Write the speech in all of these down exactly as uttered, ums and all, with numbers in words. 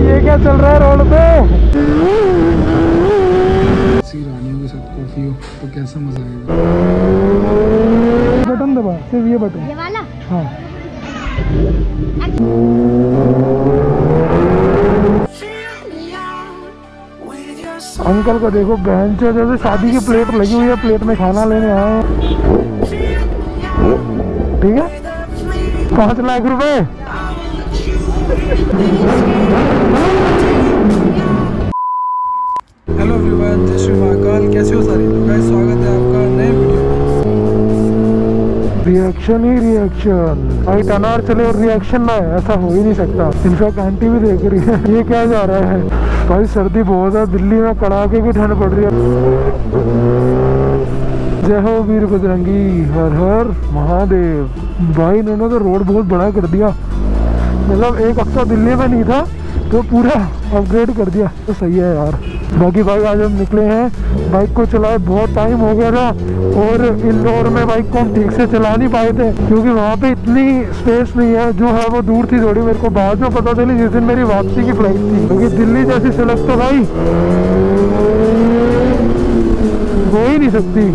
ये क्या चल रहा है रोड पे? रानियों के साथ कॉफी हो तो कैसा मजा आएगा। बटन दबा, सिर्फ ये बटन, ये वाला। हाँ अंकल को देखो, बहन चो जैसे शादी की प्लेट लगी हुई है, प्लेट में खाना लेने आए हैं। ठीक है, पाँच लाख रुपए। हेलो एवरीवन, जय श्री महाकाल। कैसे हो सारे लोग? स्वागत है आपका नए वीडियो में। रिएक्शन ही रिएक्शन, भाई टनार चले और रिएक्शन ना है, ऐसा हो ही नहीं सकता। इनफैक्ट आंटी भी देख रही है। ये क्या जा रहा है भाई? सर्दी बहुत है, दिल्ली में कड़ाके की ठंड पड़ रही है। जय हो वीर बजरंगी, हर हर महादेव। भाई इन्होंने तो रोड बहुत बड़ा कर दिया, मतलब एक हफ्ता दिल्ली में नहीं था तो पूरा अपग्रेड कर दिया, तो सही है यार। बाकी भाई आज हम निकले हैं, बाइक को चलाए बहुत टाइम हो गया था, और इंदौर में बाइक को हम ठीक से चला नहीं पाए थे क्योंकि वहाँ पे इतनी स्पेस नहीं है, जो है वो दूर थी थोड़ी। मेरे को बाद में पता चली जिस दिन मेरी वापसी की फ्लाइट थी, क्योंकि दिल्ली जैसी सड़क तो भाई हो ही नहीं सकती।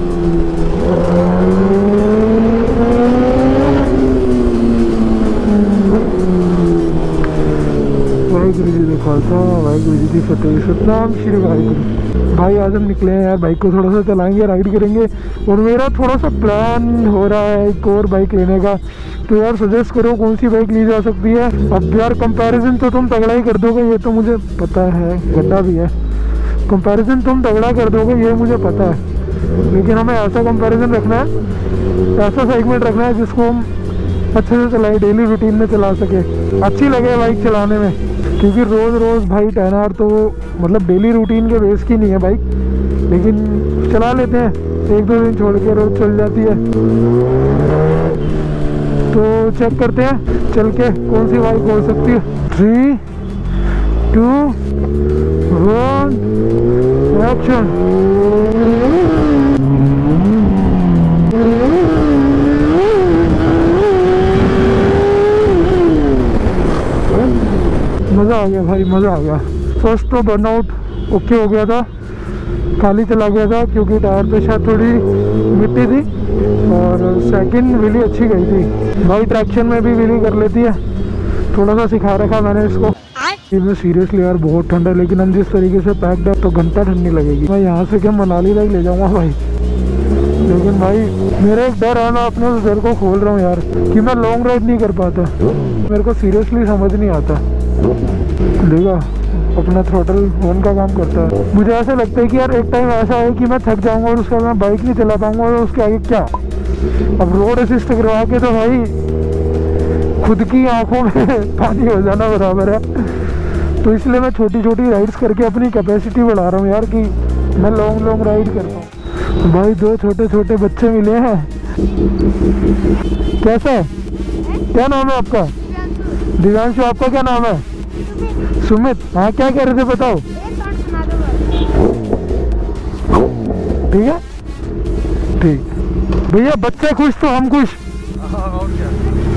वाहिगुरु जी का खालसा, वाहिगुरु जी की फतेह। सतनाम श्री वाहिगुरु। भाई आज हम निकले हैं यार, बाइक को थोड़ा सा चलाएंगे, राइड करेंगे, और मेरा थोड़ा सा प्लान हो रहा है एक और बाइक लेने का। तो यार सजेस्ट करो कौन सी बाइक ली जा सकती है। अब यार कंपैरिजन तो तुम तगड़ा ही कर दोगे, ये तो मुझे पता है, गड्ढा भी है। कंपैरिजन तुम तगड़ा कर दोगे ये मुझे पता है, लेकिन हमें ऐसा कंपैरिजन रखना है, ऐसा सेगमेंट रखना है जिसको हम अच्छे से चलाए, डेली रूटीन में चला सके, अच्छी लगे बाइक चलाने में। क्योंकि रोज़ रोज़ भाई टेन आवर तो मतलब डेली रूटीन के बेस की नहीं है बाइक, लेकिन चला लेते हैं, एक दो दिन छोड़ के रोज चल जाती है। तो चेक करते हैं चल के कौन सी बाइक हो सकती है। Three two one action. मज़ा आ गया भाई, मज़ा आ गया। फर्स्ट तो बर्नआउट ओके हो गया था, खाली चला गया था क्योंकि टायर पे शायद थोड़ी मिट्टी थी, और सेकंड व्हीली अच्छी गई थी भाई। ट्रैक्शन में भी व्हीली कर लेती है, थोड़ा सा सिखा रखा मैंने इसको। इसमें सीरियसली यार बहुत ठंड है, लेकिन हम जिस तरीके से पैक्ड है तो घंटा ठंडी लगेगी। मैं यहाँ से क्या मनाली तक ले जाऊँगा भाई, लेकिन भाई मेरा एक डर है, मैं अपने डर को खोल रहा हूँ यार कि मैं लॉन्ग राइड नहीं कर पाता। मेरे को सीरियसली समझ नहीं आता। देखा अपना थ्रोटल फोन का काम करता है। मुझे ऐसा लगता है कि यार एक टाइम ऐसा है कि मैं थक जाऊंगा और उसके बाद मैं बाइक नहीं चला पाऊंगा, और उसके आगे क्या। अब रोड असिस्ट करवा के तो भाई खुद की आंखों में पानी हो जाना बराबर है। तो इसलिए मैं छोटी छोटी राइड्स करके अपनी कैपेसिटी बढ़ा रहा हूँ यार, कि मैं लॉन्ग लॉन्ग राइड कर पाऊँ। भाई दो छोटे छोटे बच्चे मिले हैं। कैसा है, क्या नाम है आपका? दिव्यांशु। आपका क्या नाम है? सुमित। हाँ क्या कह रहे थे बताओ। ठीक है ठीक भैया, बच्चे खुश तो हम खुश। और क्या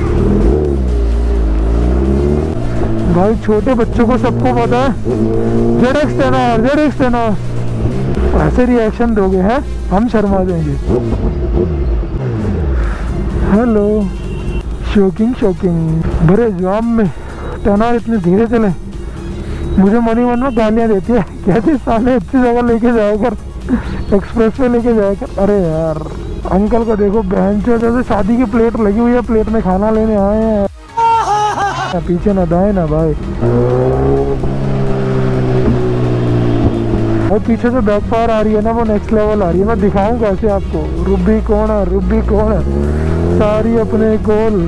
भाई, छोटे बच्चों को सबको पता है Z X ten R, Z X ten R. ऐसे रिएक्शन दोगे हैं, हम शर्मा देंगे। Hello, shocking shocking. भरे जाम में टेन आर इतने धीरे चले, मुझे मनी मन में गालियाँ देती है, कहती साले अच्छी जगह लेके जाया कर, एक्सप्रेस पे लेके जाया कर। अरे यार अंकल को देखो, बहन चो जैसे शादी की प्लेट लगी हुई है, प्लेट में खाना लेने आए हैं। पीछे ना दाएं ना भाई, और पीछे से बैक फायर आ रही है ना, वो नेक्स्ट लेवल आ रही है। मैं दिखाऊं कैसे आपको। रुबी कौन है, रुबी कौन है, सारी अपने गोल।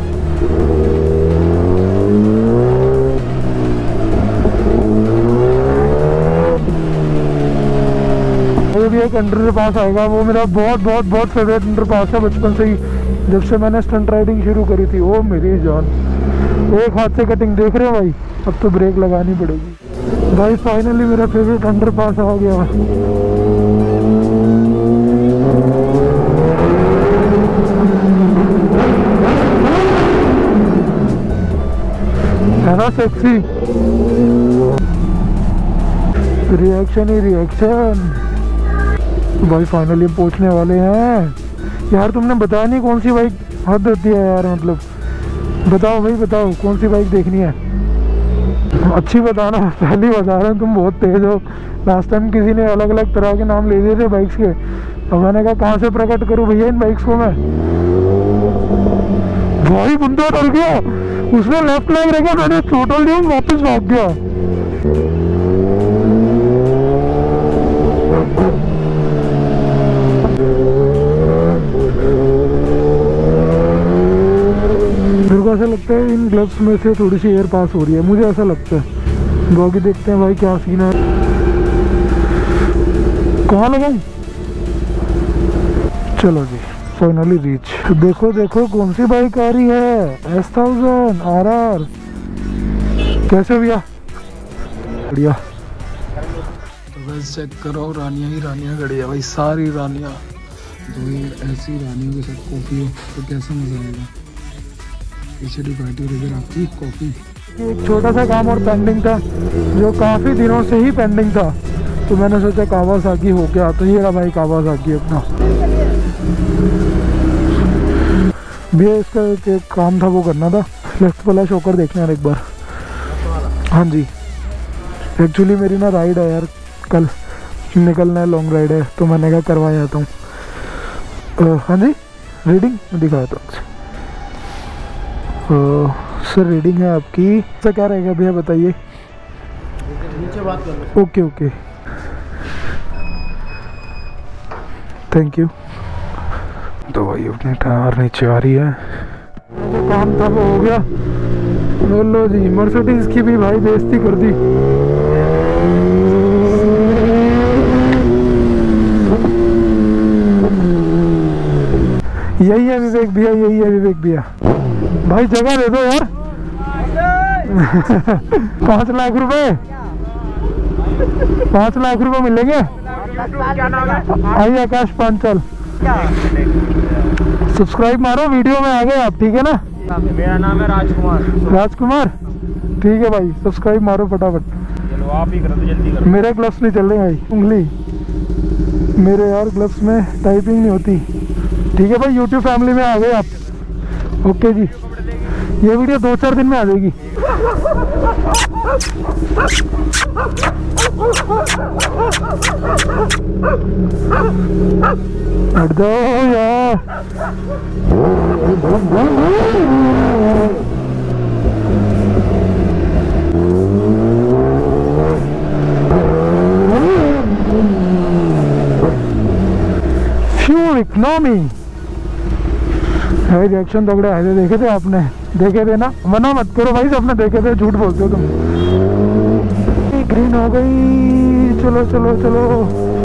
भी एक अंडर पास आएगा, वो मेरा बहुत बहुत बहुत फेवरेट अंडर पास है बचपन से ही, जब से मैंने स्टंट राइडिंग शुरू करी थी। ओ मेरी जान, एक हाथ से कटिंग देख रहे हो भाई, अब तो ब्रेक लगानी पड़ेगी भाई। फाइनली मेरा फेवरेट अंडर पास आ गया है ना, सेक्सी। रिएक्शन ही रिएक्शन। भाई फाइनली पहुंचने वाले हैं यार। तुमने बताया नहीं कौन सी बाइक, हद होती है यार। मतलब बताओ भाई बताओ कौन सी बाइक देखनी है, अच्छी बताना। पहली बता रहे हैं तुम बहुत तेज हो। लास्ट टाइम किसी ने अलग अलग तरह के नाम ले दिए थे बाइक्स के, तो मैंने कहा कहाँ से प्रकट करूँ भैया इन बाइक्स को मैं। भाई बंदा डर गया, उसने लेफ्ट लाइन रखा, मैंने टोटल दिया, वापस भाग गया। मेरे को ऐसा लगता है इन ग्लव्स में से थोड़ी सी एयर पास हो रही है, मुझे ऐसा लगता है। बाकी देखते हैं भाई क्या सीन है। कहाँ लगाऊं? चलो जी फाइनली रीच। देखो देखो कौन सी बाइक आ रही है, एस थाउजेंड आर आर। कैसे भैया? बढ़िया। तो बस चेक करो, रानियाँ ही रानियाँ खड़ी है भाई, सारी रानियाँ। तो ये ऐसी रानियों के साथ कॉफ़ी हो तो कैसा मजा आएगा। पीछे डिवाइडर इधर आपकी कॉफ़ी। एक छोटा सा काम और पेंडिंग था जो काफ़ी दिनों से ही पेंडिंग था, तो मैंने सोचा कावासाकी हो गया। तो ये रहा भाई कावासाकी अपना। भैया इसका एक, एक काम था वो करना था, लेफ्ट वाला शॉकर देखना है एक बार। हाँ जी एक्चुअली मेरी ना राइड है यार, कल निकलना है, लॉन्ग राइड है, तो मैंने कहा करवा जाता हूँ। हाँ जी रीडिंग दिखाता हूँ सर। रीडिंग है आपकी, सर क्या रहेगा भैया बताइए। नीचे बात कर लो। Okay okay thank you. तो भाई अपनी कार नीचे आ रही है, जो काम था वो हो गया। लो जी मर्सिडीज की भी भाई बेइज्जती कर दी। यही है विवेक भैया, यही है विवेक भैया। भाई जगह दे दो यार। पाँच लाख रुपए पाँच लाख रुपए मिलेंगे। आइए आकाश पांचल, सब्सक्राइब मारो, वीडियो में आ गए आप, ठीक है ना। मेरा नाम है राजकुमार। राजकुमार ठीक है भाई, सब्सक्राइब मारो फटाफट। चलो आप ही करो तो जल्दी करो। मेरे ग्लव्स नहीं चल रहे भाई, उंगली मेरे यार ग्लव्स में टाइपिंग नहीं होती। ठीक है भाई यूट्यूब फैमिली में आ गए आप। ओके जी ये वीडियो दो चार दिन में आ जाएगी। हट जाओ यार। फ्यूल इकोनॉमी भाई, रिएक्शन तगड़े आए थे, देखे थे आपने? देखे थे ना, मना मत करो भाई, सबने देखे थे, झूठ बोलते हो तुम। ग्रीन हो गई, चलो चलो चलो।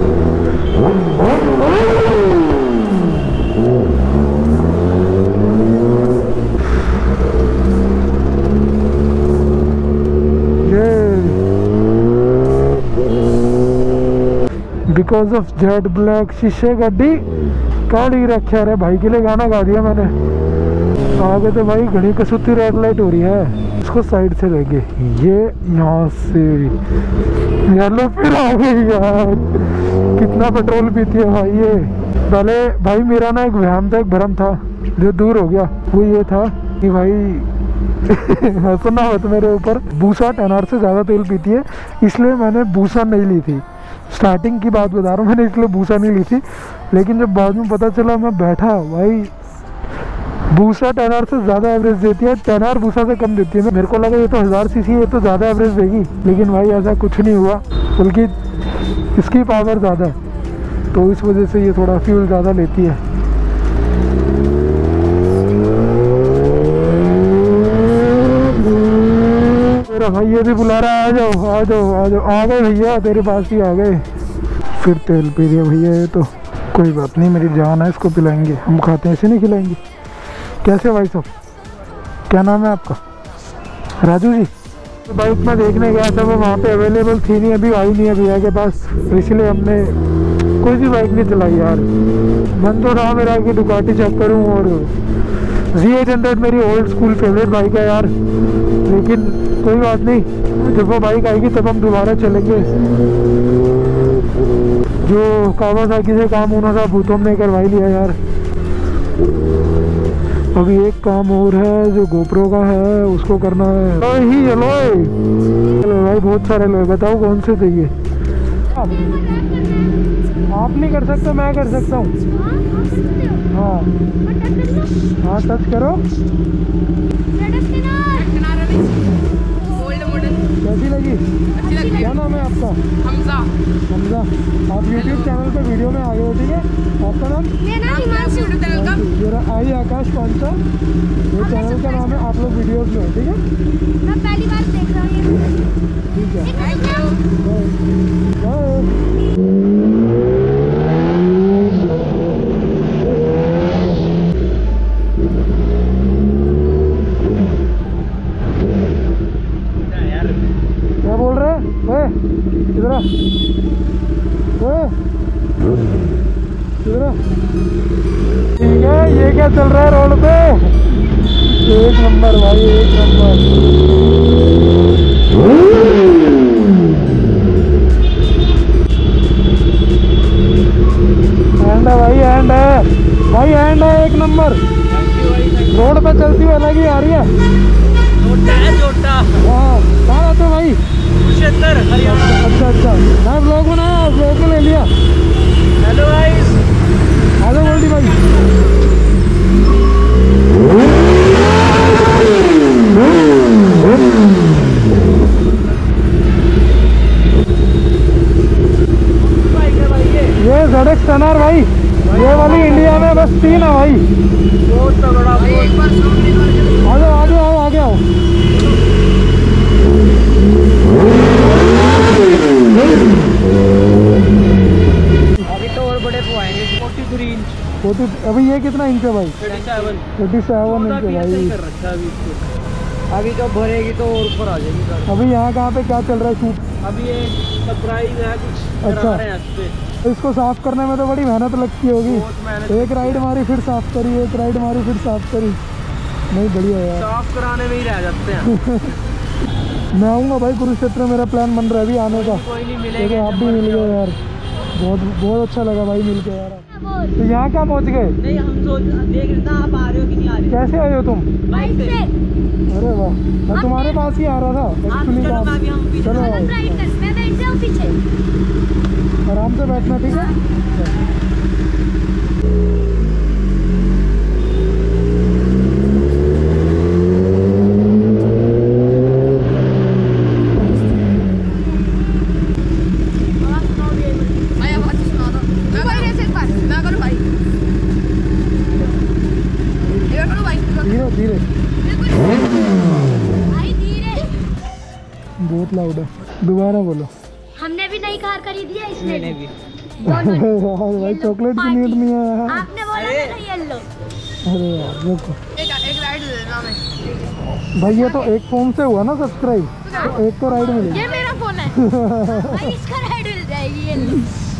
बिकॉज ऑफ जेट ब्लैक शीशे गड्डी काली रखे रे भाई के लिए गाना गा दिया मैंने। आगे तो भाई घड़ी कसूती रेड लाइट हो रही है, इसको साइड से लेंगे। ये यहाँ से येलो फिर आ गई यार। कितना पेट्रोल पीती है भाई ये। पहले भाई मेरा ना एक वहम था, एक भ्रम था जो दूर हो गया। वो ये था कि भाई हंसना हो तो मेरे ऊपर, बूसा टेन आर से ज़्यादा तेल पीती है, इसलिए मैंने बूसा नहीं ली थी। स्टार्टिंग की बात बता रहा हूँ, मैंने इसलिए बूसा नहीं ली थी। लेकिन जब बाद में पता चला, मैं बैठा भाई बूसा टेन आर से ज़्यादा एवरेज देती है, टेन आर बूसा से कम देती है। मेरे को लगा ये तो हज़ार सीसी ये तो ज़्यादा एवरेज देगी, लेकिन भाई ऐसा कुछ नहीं हुआ, बल्कि इसकी पावर ज़्यादा है, तो इस वजह से ये थोड़ा फ्यूल ज़्यादा लेती है। मेरा भाई ये भी बुला रहा है, आ जाओ आ जाओ आ जाओ। आ गए भैया, तेरे पास ही आ गए। फिर तेल पी दिया भैया, ये तो कोई बात नहीं, मेरी जान है, इसको पिलाएंगे, हम खाते हैं, ऐसे नहीं खिलाएंगे। कैसे भाई साहब, क्या नाम है आपका? राजू जी। तो बाइक में देखने गया था, वो वहाँ पे अवेलेबल थी नहीं, अभी आई नहीं है भैया के पास, तो इसलिए हमने कोई भी बाइक नहीं चलाई यार। मन तो रहा मेरा कि डुकाटी चेक करूँ, और जी एट हंड्रेड मेरी ओल्ड स्कूल फेवरेट बाइक है यार, लेकिन कोई बात नहीं, जब वो बाइक आएगी तब हम दोबारा चलेंगे। जो कावासाकी से काम होना था वो तो हमने करवा ही लिया यार। अभी एक काम और है जो गोप्रो का है, उसको करना है। ही चलो चलो भाई, बहुत सारे लोग, बताओ कौन से चाहिए। आप नहीं कर सकते, मैं कर सकता हूँ। हाँ हाँ टच करो। कैसी लगी? क्या नाम है आपका? हमजा। हमजा, आप यूट्यूब चैनल पे वीडियो में आ गए हो, ठीक है? आपका नाम? मेरा हिमांशु। मेरा आई आकाश पांचा, ये चैनल का नाम है। आप लोग वीडियोस में हो, ठीक है? मैं पहली बार देख रहा हूँ ये। ठीक है, थैंक यू। क्या बोल रहे हैं? ओए इधर आ, ओए इधर आ। ठीक है, ये क्या चल रहा है रोड पे? एक नंबर भाई, एक नंबर। एंड है भाई, एंड है भाई, एंड है, एक नंबर। रोड पे चलती हुई अलग ही आ रही है। जोटा है जोटा। हाँ, कहाँ रहते हो भाई? कुरुक्षेत्र हरियाणा। अच्छा अच्छा, मैं ब्लॉग बनाया, ब्लॉग में ले लिया। Hello guys. आगे बोल दी भाई। ये Z X टेन आर भाई, ये वाली इंडिया में बस तीन है भाई। बहुत तगड़ा। आ जाओ आगे आओ, आगे आओ। अभी तो और बड़े तो आएंगे। तैंतालीस इंच। फोर्टी, अभी ये कितना इंच है भाई? सैंतीस। फोर्टी सेवन इंच है भाई। कर रखा है अभी इसको। अभी तो भरेगी तो और ऊपर आ जाएगी गाड़ी। अभी यहाँ कहाँ पे क्या चल रहा है शूट? अभी ये सरप्राइज है कुछ। अच्छा। करा रहे हैं इस पे। इसको साफ करने में तो बड़ी मेहनत लगती होगी। बहुत मेहनत। एक राइड मारी फिर साफ करी, एक राइड मारी फिर साफ करी। नहीं बढ़िया यार। साफ कराने में ही रह जाते हैं। मैं आऊँगा भाई कुरुक्षेत्र, मेरा प्लान बन रहा है अभी आने का। कोई नहीं लेकिन मिलेगा। आप भी मिल गए यार, बहुत बहुत अच्छा लगा भाई मिल के यार। तो यहाँ क्या पहुँच गए? नहीं हम सोच देख रहे थे आप आ रहे हो कि नहीं आ रहे। कैसे आए हो तुम? बाइक से। अरे वाह, मैं तुम्हारे पास ही आ रहा था एक्चुअली। चलो मैं भी हम पीछे। चलो राइट कर, मैं बैठ जाऊँ पीछे। आराम से बैठना, ठीक है? धीरे धीरे, भाई धीरे। बहुत लाउड है, दोबारा बोलो। हमने भी नई कार खरीदी है इसने मैंने भी। अरे यार भाई, चॉकलेट की नीड नहीं है यार। आपने बोला था ना येलो। अरे यार देखो एक एक राइड दे देना मैं। भाई, ये तो एक फोन से हुआ ना सब्सक्राइब, तो एक तो राइड मिलेगी। ये मेरा फोन है। भाई इसका राइड मिल जाएगी येलो।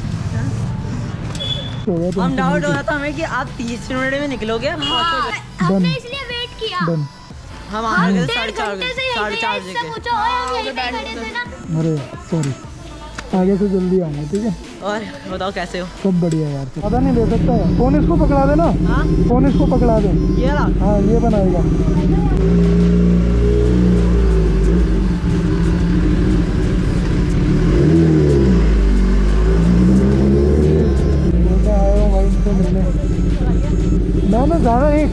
हो गया तुम। हम डाउट हो रहा था हमें कि आप तीस मिनट में निकलोगे। हाँ, हमने इसलिए वेट किया। डन। हम हम आ गए डेढ़ साढ़े चार घंटे से बजे। साढ़े यहीं चार थे, बजे इससे के। पूछो हम यहीं पे खड़े थे ना। अरे सॉरी, आगे से जल्दी आऊँगा, ठीक है? और बताओ कैसे हो? सब बढ़िया यार। पता नहीं दे सकता है फोन, इसको पकड़ा देना। हाँ फोन इसको पकड़ा दे। ये रहा। हाँ ये बनाएगा। आया हूँ भाई इनसे मिलने। ना ना ज़्यादा नहीं,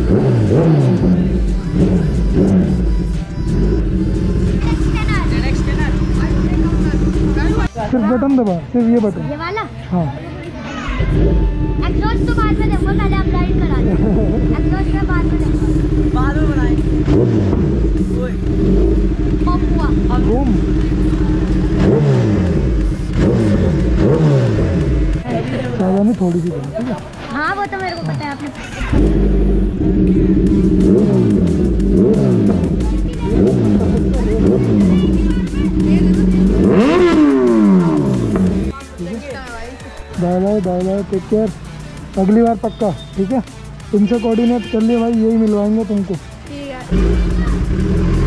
सिर्फ बटन दबा, सिर्फ ये बटन। ये वाला हाँ एग्जॉस्ट तो बाद में देखो, पहले आप राइड करा दो। एग्जॉस्ट में बाद में देखो। बाद में बनाएंगे। ओए पॉप हुआ। बूम। ज़्यादा नहीं, थोड़ी सी बनी, ठीक है? हाँ वो तो मेरे को पता है। आपने bye bye bye bye, take care. अगली बार पक्का, ठीक है? तुमसे कोऑर्डिनेट कर लिए भाई, यही मिलवाएंगे तुमको। ठीक है।